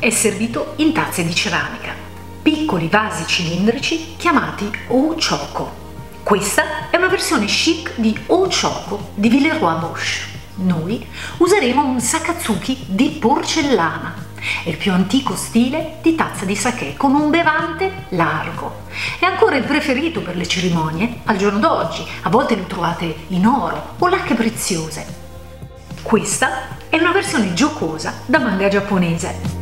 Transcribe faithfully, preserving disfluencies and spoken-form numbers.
è servito in tazze di ceramica, piccoli vasi cilindrici chiamati Ochoko. Questa è una versione chic di Ochoko di Villeroy-Bosch. Noi useremo un sakatsuki di porcellana, è il più antico stile di tazza di sake con un bevante largo. È ancora il preferito per le cerimonie al giorno d'oggi, a volte lo trovate in oro o lacche preziose. Questa è una versione giocosa da manga giapponese.